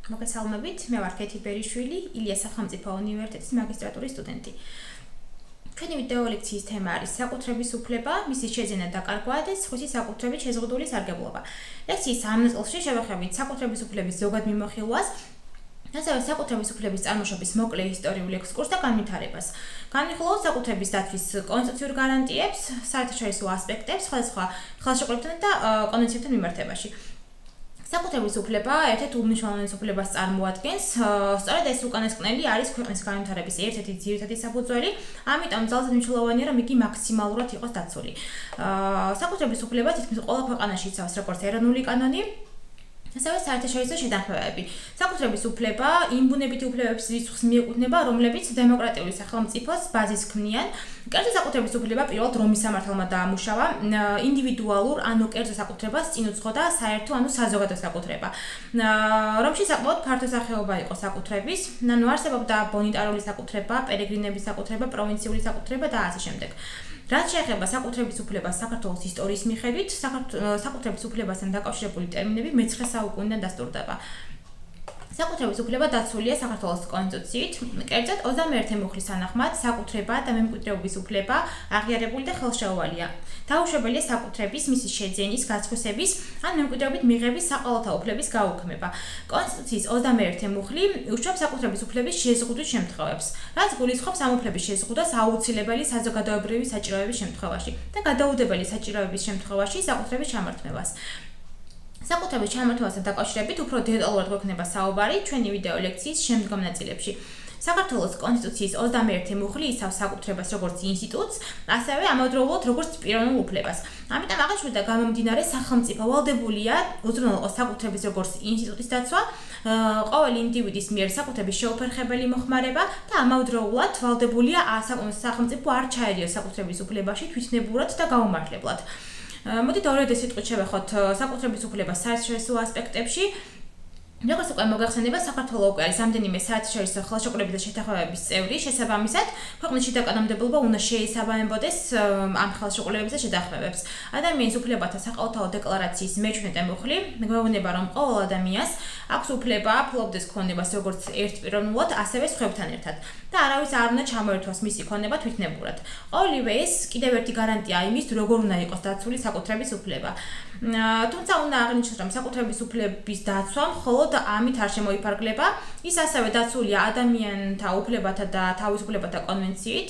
მოგესალმებით, მე ვარ კეთი ბერიშვილი, ილიას სახელმწიფო უნივერსიტეტის მაგისტრატურის სტუდენტი. ჩვენი ვიდეო ლექციის თემა არის საკუთრების უფლება, მისი შეძენა და კარგვა და სხვისი საკუთრებით შეზღუდული სარგებლობა. ლექციის ამ ნაწილში შევეხებით საკუთრების უფლების ზოგად მიმოხილვას, ასევე საკუთრების უფლების წარმოშობის მოკლე ისტორიულ ექსკურსს და განვითარებას. განვიხილავთ საკუთრების დაცვის კონსტიტუციურ გარანტიებს, საერთაშორისო ასპექტებს, სხვადასხვა ხელშეკრულებთან და კონვენციებთან მიმართებაში. საკუთრების უფლება ერთ-ერთ უმნიშვნელოვანეს უფლებას წარმოადგენს, სწორედ ეს უკანასკნელი არის ქვეყნის განვითარების ერთ-ერთი ძირითადი საფუძველი, ამიტომ ძალზედ მნიშვნელოვანია, რომ იგი მაქსიმალურად იყოს დაცული. საკუთრების უფლება თითქმის ყველა ქვეყანაში იცავს როგორც ეროვნული კანონი, ასევე საერთაშორისო შეთანხმებები. საკუთრების უფლება იმ ბუნებითი უფლებების რიცხვს მიეკუთვნება, რომლებიც დემოკრატიული სახელმწიფოს ბაზისს ქმნიან. კერძო საკუთრების უფლება პირველად რომის სამართალმა დაამუშავა, ინდივიდუალურ ანუ კერძო საკუთრებას წინ უძღოდა საერთო ანუ საზოგადო საკუთრება. რომში საკმაოდ ფართო სახეობა იყო საკუთრების, ანუ არსებობდა ბონიტარული საკუთრება, პერეგრინების საკუთრება, პროვინციული საკუთრება და ასე შემდეგ. რაც შეეხება საკუთრების უფლებას საქართველოს ისტორიის მიხედვით, საკუთრების უფლებასთან დაკავშირებული ტერმინები მე-9 საუკუნიდან დასტურდება. საკუთრების უფლება დაცულია საქართველოს კონსტიტუციით, კერძოდ 21 მუხლის თანახმად საკუთრება და მემკვიდრეობის უფლება აღიარებული და ხელშეუვალია. დაუშვებელია საკუთრების, მისი შეძენის, გაცხვისების ან მემკვიდრეობით მიღების საყოველთაო უფლების გაუქმება. კონსტიტუციის 21 მუხლი უშუალოდ საკუთრების უფლების შეზღუდვის შემთხვევებს, რაც გულისხმობს ამ უფლების შეზღუდვას აუცილებელი საზოგადოებრივი საჭიროების შემთხვევაში და გადაუდებელი საჭიროების შემთხვევაში საკუთრების ჩამართმევას. საკუთრების ჩამართმევასთან დაკავშირებით უფრო დეტალურად გვექნება საუბარი ჩვენი ვიდეო ლექციის შემდგომ ნაწილებში. საქართველოს კონსტიტუციის 21 მუხლი იცავს საკუთრებას როგორც ინსტიტუტს, ასევე ამავდროულად როგორც პიროვნულ უფლებას. ამიტომ აღნიშნულიდან გამომდინარე სახელმწიფო ვალდებულია უზრუნველყოს საკუთრების როგორც ინსტიტუტის დაცვა, ყოველი ინდივიდის მიერ საკუთრების შეუფერხებელი მოხმარება და ამავდროულად ვალდებულია სახელმწიფო არ ჩაერიოს საკუთრების უფლებაში თვითნებურად და გაუმართლებლად. მოდით ორ-ერთი სიტყვით შევეხოთ საკუთრების უფლებას საერთაშორისო ასპექტებში. როგორც უკვე მოგახსენება, საქართველოს უკვე არის რამდენიმე საერთაშორისო ხელშეკრულების და შეთანხმებების წევრი, შესაბამისად, ქვეყნის შიდა კანონმდებლობა უნდა შეესაბამებოდეს ამ ხელშეკრულებებს და შეთანხმებებს. ადამიანის უფლებათა საყოველთაო დეკლარაციის მე-7 მუხლი გვეუბნება, რომ ყოველ ადამიანს აქვს უფლება ფლობდეს ქონებას როგორც ერთპიროვნულად, ასევე სხვებთან ერთად და არავის არ უნდა ჩამოერთვას მისი ქონება თვითნებურად. ყოველივე ეს კიდევ ერთი გარანტია იმის, როგორ უნდა იყოს დაცული საკუთრების უფლება. თუმცა უნდა აღინიშნოს, რომ საკუთრების უფლების დაცვა მხოლოდ ამით არ შემოიფარგლება, ის ასევე დაცულია ადამიანთა უფლებათა და თავისუფლებათა კონვენციით.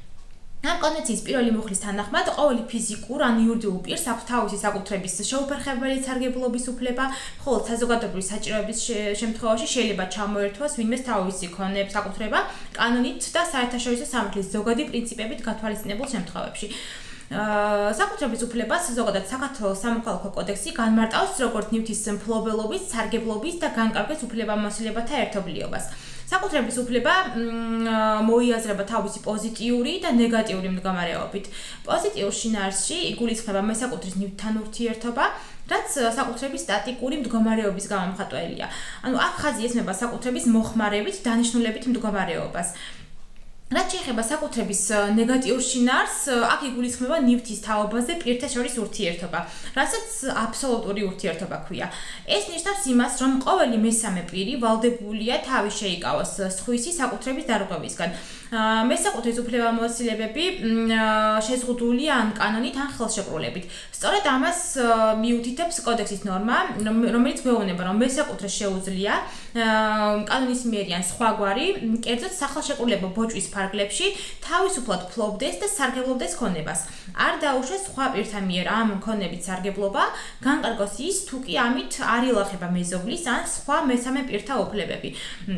ამ კონვენციის პირველი მუხლის თანახმად, ყოველი ფიზიკურ ან იურიდიულ პირს აქვს თავისი საკუთრების შეუფერხებელი სარგებლობის უფლება, ხოლო საზოგადოებრივი საჭიროების შემთხვევაში შეიძლება ჩამოერთვას ვინმეს თავისი საკუთრება კანონით და საერთაშორისო სამართლის ზოგადი პრინციპებით გათვალისწინებულ შემთხვევებში. საკუთრების უფლებას ზოგადად საქართველოს სამოქალაქო კოდექსი განმარტავს როგორც ნივთის მფლობელობის, სარგებლობის და განკარგვის უფლებამოსილებათა ერთობლიობას. საკუთრების უფლება მოიაზრება თავისი პოზიტიური და ნეგატიური მდგომარეობით. პოზიტიურ შინაარსში იგულისხმება მესაკუთრის ნივთთან ურთიერთობა, რაც საკუთრების სტატიკური მდგომარეობის გამომხატველია. ანუ აქ ხაზი ესმება საკუთრების მოხმარებით დანიშნულებით მდგომარეობას. რაც შეეხება საკუთრების ნეგატიურ შინაარსს, აქ იგულისხმება ნივთის თაობაზე პირთა შორის ურთიერთობა, რასაც აბსოლუტური ურთიერთობა ჰქვია. ეს ნიშნავს იმას, რომ ყოველი მესამე პირი ვალდებულია თავის შეიკავოს სხვისი საკუთრების დარღვევისგან. მესაკუთრის უფლებამოსილებები შეზღუდულია ან კანონით ან ხელშეკრულებით. სწორედ ამას მიუთითებს კოდექსის ნორმა, რომელიც გვეუბნება, რომ მესაკუთრეს შეუძლია კანონის მიერი ან სხვაგვარი, კერძოდ სახელშეკრულებო ბოჭვის ფარგლებში თავისუფლად ფლობდეს და სარგებლობდეს ქონებას. არ დაუშვეს სხვა პირთა მიერ ამ ქონებით სარგებლობა, განკარგოს ის, თუ კი ამით არ ილახება მეზობლის ან სხვა მესამე პირთა უფლებები.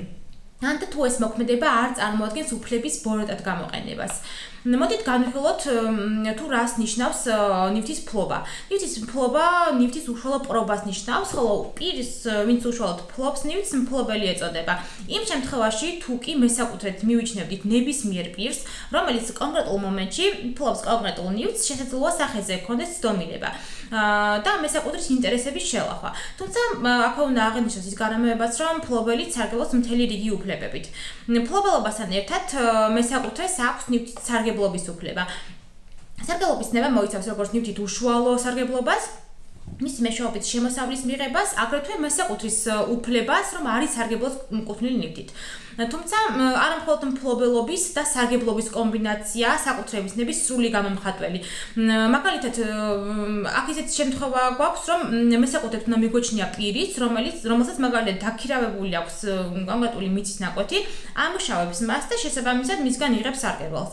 ან თუ ეს მოქმედება არ წარმოადგენს უფლების ბოროტად გამოყენებას. მოდით განვიხილოთ თუ რას ნიშნავს ნივთის ფლობა. ნივთის ფლობა ნივთის უშუალო პრობას ნიშნავს, ხოლო პირის, ვინც უშუალოდ ფლობს ნივთს, მფლობელი ეწოდება. იმ შემთხვევაში, თუ კი მესაკუთრედ მივიჩნევთ ნებისმიერ პირს, რომელიც კონკრეტულ მომენტში ფლობს კონკრეტულ ნივთს, შესაძლოა სახეზე ჰქონდეს ცდომილება და მესაკუთრის ინტერესების შელახვა. თუმცა აქვე უნდა აღინიშნოს ის გარემოებაც, რომ მფლობელიც სარგებლობს მთელი რიგი უფლებებით. მფლობელობასთან ერთად მესაკუთრეს აქვს ნივთის სარგებლობის უფლება. სარგებლობის ნება მოიცავს როგორც ნივთით უშუალო სარგებლობას, მის მეშვეობით შემოსავლის მიღებას, აგრეთვე მესაკუთრის უფლებას, რომ არის სარგებლოს მკუთვნილი ნივთით. თუმცა არა მხოლოდ მფლობელობის და სარგებლობის კომბინაცია საკუთრების ნების სრული გამომხატველი. მაგალითად, აქ ისეთი შემთხვევა გვაქვს, რომ მესაკუთრებს უნდა მიგვეჩნია პირიც, რომელსაც მაგალითად დაქირავებული აქვს კონკრეტული მიწის ნაკვეთი, ამუშავებს მას და შესაბამისად მისგან იღებს სარგებლოს.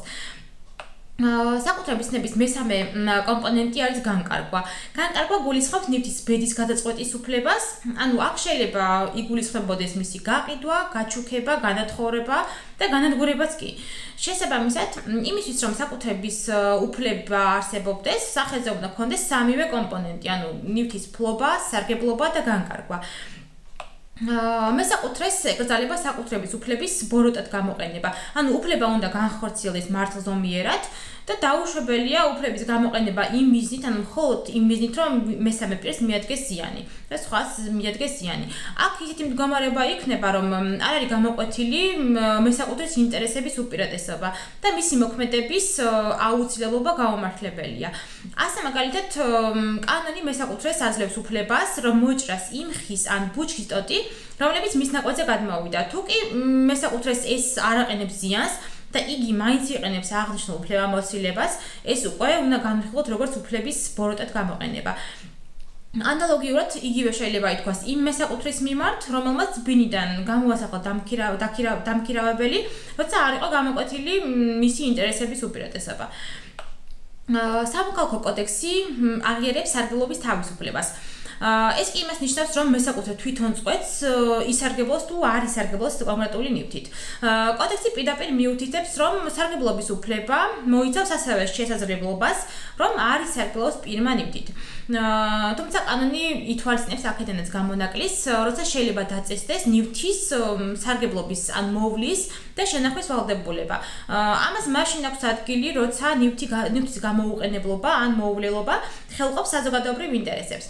საკუთრების ნების მესამე კომპონენტი არის განკარგვა. განკარგვა გულისხმობს ნივთის ბედის გადაწყვეტის უფლებას, ანუ აქ შეიძლება იგულისხმებოდეს მისი გაყიდვა, გაჩუქება, განათხოვრება და განადგურებაც კი. შესაბამისად, იმისთვის რომ საკუთრების უფლება არსებობდეს, სახელზე უნდა ჰქონდეს სამივე კომპონენტი, ანუ ნივთის ფლობა, სარგებლობა და განკარგვა. მესაკუთრეს ეკრძალება საკუთრების უფლების ბოროტად გამოყენება. ანუ უფლება უნდა განხორციელდეს მართლზომიერად და დაუშვებელია უფლების გამოყენება იმ მიზნით, ანუ მხოლოდ იმ მიზნით, რომ მესამე პირს მიადგეს ზიანი და სხვას მიადგეს ზიანი. აქ ისეთი მდგომარეობა იქნება, რომ არ არის გამოკვეთილი მესაკუთრის ინტერესების უპირატესობა და მისი მოქმედების აუცილებლობა გაუმართლებელია. ასე მაგალითად, კანონი მესაკუთრეს აძლევს უფლებას, რომ მოჭრას იმ ხის ან ბუჩქის ტოტი, რომლებიც მის ნაკვეთზე გადმოვიდა. თუ კი მესაკუთრეს ეს არ აყენებს ზიანს და იგი მაინც იყენებს აღნიშნულ უფლებამოსილებას, ეს უკვე უნდა განვიხილოთ როგორც უფლების ბოროტად გამოყენება. ანალოგიურად იგივე შეიძლება ითქვას იმ მესაკუთრის მიმართ, რომელმაც ბინიდან გამოასახლა დამქირავებელი, როცა არ იყო გამოკვეთილი მისი ინტერესების უპირატესობა. სამოქალაქო კოდექსი აღიარებს სარგებლობის თავისუფლებას. ეს კი იმას ნიშნავს, რომ მესაკუთრე თვითონ წყვეტს ისარგებლოს თუ არ ისარგებლოს კონკრეტული ნივთით. კოდექსი პირდაპირ მიუთითებს, რომ სარგებლობის უფლება მოიცავს ასევე შესაძლებლობას, რომ არ ისარგებლოს პირმა ნივთით. თუმცა კანონი ითვალისწინებს აქედანაც გამონაკლის, როცა შეიძლება დაწესდეს ნივთის სარგებლობის ან მოვლის და შენახვის ვალდებულება. ამას მაშინ აქვს ადგილი, როცა ნივთის გამოუყენებლობა ან მოუვლელობა ხელყოფს საზოგადოებრივ ინტერესებს.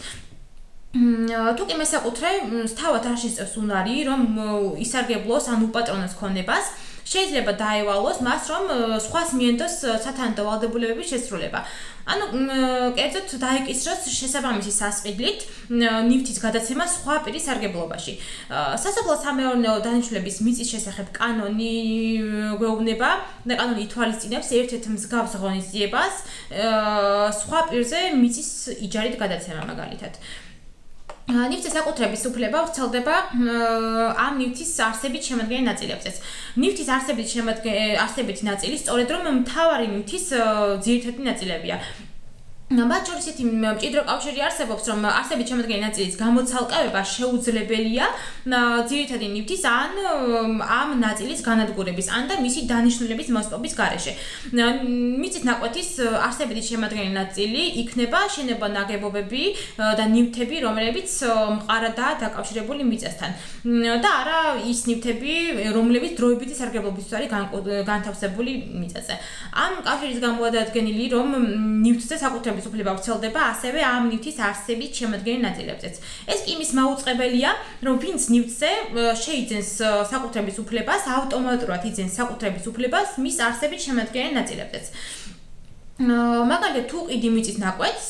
თუ კი მესაკუთრე თავად არ შეწევს უნარი, რომ ისარგებლოს ან უპატრონოს ქონებას, შეიძლება დაევალოს მას, რომ სხვას მიენდოს სათანადო ვალდებულებების შესრულება. ანუ კერძოდ დაეკისროს შესაბამისი სასყიდლით ნივთის გადაცემა სხვა პირის სარგებლობაში. სასოფლო-სამეურნეო დანიშნულების მიწის შესახებ კანონი გვეუბნება და კანონი ითვალისწინებს ერთ-ერთ მსგავს ღონისძიებას სხვა პირზე მიწის იჯარით გადაცემა მაგალითად. ნივთის საკუთრების უფლება ვრცელდება ამ ნივთის არსებით შემადგენელ ნაწილებზეც. ნივთის არსებითი ნაწილი სწორედ რომ მთავარი ნივთის ძირითადი ნაწილებია. მათ შორის ისეთი მჭიდრო კავშირი არსებობს, რომ არსებით შემდგენი ნაწილის გამოცალკევება შეუძლებელია ძირითადი ნივთის ან ამ ნაწილის განადგურების ან და მისი დანიშნულების მოსპობის გარეშე. მიწის ნაკვეთის არსებითი შემდგენი ნაწილი იქნება შენობა-ნაგებობები და ნივთები, რომლებიც მყარადაა დაკავშირებული მიწასთან და არა ის ნივთები, რომლებიც დროებითი სარგებლობისთვის არის განთავსებული მიწაზე. ამ კავშირის გამოადადგენილი, რომ ნივთზე საკუთრების უფლება ვრცელდება ასევე ამ ნივთის არსებით შემდგენელ ნაწილებზეც. ეს კი იმის მაუწყებელია, რომ ვინც ნივთზე შეიძენს საკუთრების უფლებას, ავტომატურად იძენს საკუთრების უფლებას მის არსებით შემდგენელ ნაწილებზეც. მაგალითად, თუ ყიდი მიწის ნაკვეთს,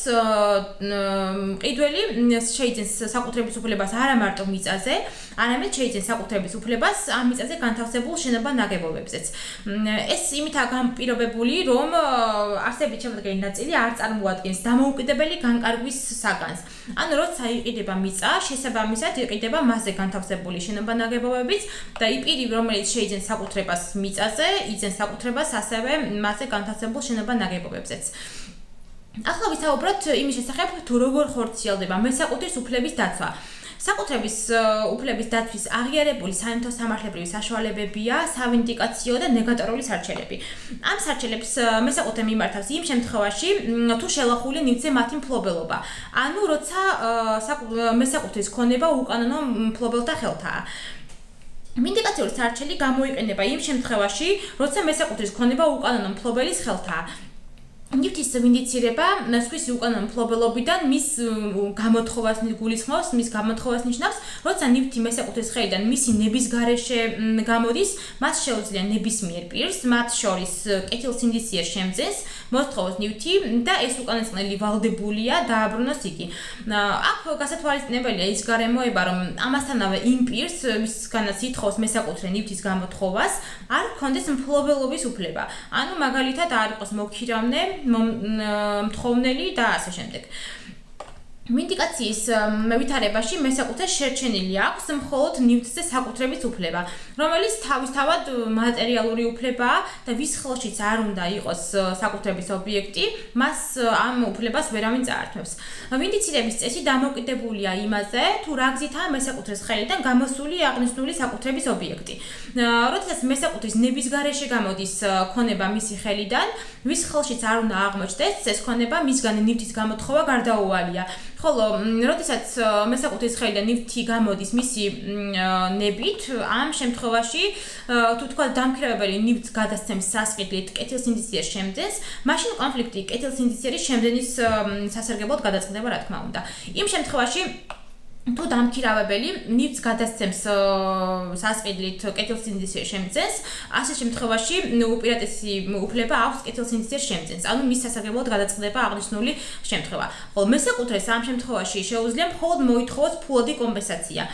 მყიდველი შეიძენს საკუთრების უფლებას არა მარტო მიწაზე, არამედ შეიძენს საკუთრების უფლებას ამ მიწაზე განთავსებულ შენობა-ნაგებობებზეც. ეს იმითაა განპირობებული, რომ არსებით შემდგენი ნაწილი არ წარმოადგენს დამოუკიდებელი განკარგვის საგანს. ანუ როცა იყიდება მიწა, შესაბამისად იყიდება მასზე განთავსებული შენობა-ნაგებობებიც და პირი, რომელიც შეიძენს საკუთრებას მიწაზე, იძენს საკუთრებას ასევე მასზე განთავსებულ შენობა-ნაგებობებზეც. ახლა ვისაუბროთ იმის შესახებ, თუ როგორ ხორციელდება მესაკუთრის უფლების დაცვა. საკუთრების უფლების დაცვის აღიარებული საერთო სამართლებრივი საშუალებებია სავინდიკაციო და ნეგატორული სარჩელები. ამ სარჩელებს მესაკუთრე მიმართავს იმ შემთხვევაში, თუ შელახული ნივთზე მათი მფლობელობა. ანუ როცა მესაკუთრის ქონება უკანონო მფლობელთა ხელთაა. ვინდიკაციური სარჩელი გამოიყენება იმ შემთხვევაში, როცა მესაკუთრის ქონება უკანონო მფლობელის ხელთაა. ნივთის ვინდიცირება სხვის უკანა მფლობელობიდან მის გამოთხოვას გულისხმობს, მის გამოთხოვას ნიშნავს, როცა ნივთი მესაკუთრის ხელიდან მისი ნების გარეშე გამოდის, მას შეუძლია ნებისმიერ პირს, მათ შორის კეთილსინდისიერ შემძენს, მოსთხოვოს ნივთი და ეს უკანასკნელი ვალდებულია დააბრუნოს იგი. აქ გასათვალისწინებელია ის გარემოება, რომ ამასთანავე იმ პირს, ვისგანაც ითხოვს მესაკუთრე ნივთის გამოთხოვას, არ ჰქონდეს მფლობელობის უფლება. ანუ მაგალითად არ იყოს მოქირავნე, მთხოვნელი და ასე შემდეგ. ვინდიკაციის ვითარებაში მესაკუთრეს შერჩენილი აქვს მხოლოდ ნივთზე საკუთრების უფლება, რომელიც თავისთავად მატერიალური უფლებაა და ვის ხელშიც არ უნდა იყოს საკუთრების ობიექტი, მას ამ უფლებას ვერავინ წაართმევს. ვინდიცირების წესი დამოკიდებულია იმაზე, თუ რა გზითაა მესაკუთრეს ხელიდან გამოსული აღნიშნული საკუთრების ობიექტი. როდესაც მესაკუთრის ნების გარეშე გამოდის ქონება მისი ხელიდან, ვის ხელშიც არ უნდა აღმოჩნდეს ეს ქონება, მისგან ნივთის გამოთხოვა გარდაუვალია. ხოლო, როდესაც მესაკუთრის ხელიდან ნივთი გამოდის მისი ნებით, ამ შემთხვევაში, თუ თქვა დამქირავებელი ნივთს გადასცემს სასყიდლით კეთილსინდისიერ შემძენს, მაშინ კონფლიქტი კეთილსინდისიერის შემძენის სასარგებლოდ გადაწყდება, რა თქმა უნდა. იმ შემთხვევაში თუ დამქირავებელი ნივთს გადასცემს სასყიდლით კეთილსინდისიერ შემძენს, ასე შემთხვევაში უპირატესი უფლება აქვს კეთილსინდისიერ შემძენს, ანუ მის სასარგებლოდ გადაწყდება აღნიშნული შემთხვევა. ხოლო მესაკუთრეს ამ შემთხვევაში შეუძლია მხოლოდ მოითხოვოს ფულადი კომპენსაცია.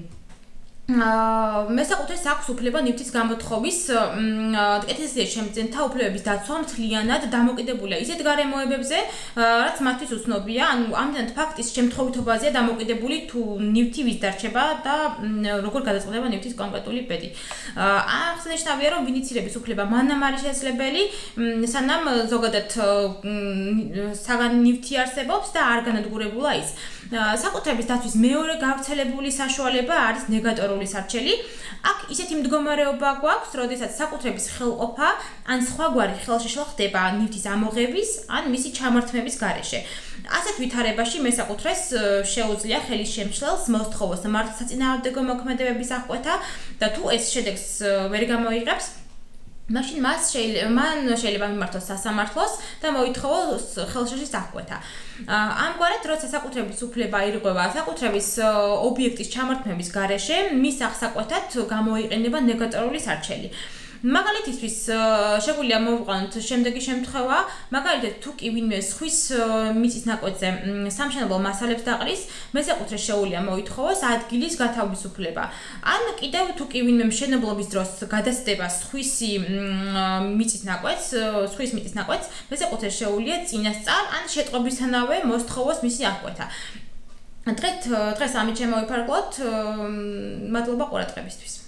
მესაკუთრეს აქვს უფლება ნივთის გამოთხოვის კეთილსინდისიერ შემძენთა უფლებების დაცვა მთლიანად დამოკიდებულია ისეთ გარემოებებზე, რაც მათთვის უცნობია, ანუ ამდენად ფაქტის შემთხვევითობაზეა დამოკიდებული თუ ნივთი ვის დარჩება და როგორ გადაწყდება ნივთის კონკრეტული ბედი. აღსანიშნავია, რომ ვინდიცირების უფლება მანამ არის შესაძლებელი, სანამ ზოგადად საგანი ნივთი არსებობს და არ განადგურებულა ის. საკუთრების დაცვის მეორე გავრცელებული საშუალება არის ნეგატორული სარჩელი. აქ ისეთი მდგომარეობა გვაქვს, როდესაც საკუთრების ხელყოფა ან სხვაგვარი ხელშიშლა ხდება ნივთის ამოღების ან მისი ჩამართმების გარეშე. ასეთ ვითარებაში მესაკუთრეს შეუძლია ხელის შემცვლელს მოსთხოვოს მართლსაწინააღმდეგო მოქმედებების აღკვეთა და თუ ეს შედეგს ვერ გამოიღებს, მაშინ მან შეიძლება მიმართოს სასამართლოს და მოითხოვოს ხელშეშლის აღკვეთა. ამგვარად, როცა საკუთრების უფლება ირღვევა საკუთრების ობიექტის ჩამართმების გარეშე, მის აღსაკვეთად გამოიყენება ნეგატორული სარჩელი. მაგალითისთვის შეგვიძლია მოვიყვანოთ შემდეგი შემთხვევა, მაგალითად თუ კი ვინმე სხვის მიწის ნაკვეთზე სამშენებლო მასალებს დაყრის, მესაკუთრეს შეუძლია მოითხოვოს ადგილის გათავისუფლება. ან კიდევ თუ კი ვინმე მშენებლობის დროს გადასდება სხვის მიწის ნაკვეთს, მესაკუთრეს შეუძლია წინასწარ ან შეტყობისთანავე მოსთხოვოს მისი აღკვეთა. დღეს ამით შემოვიფარგლოთ. მადლობა ყურადღებისთვის.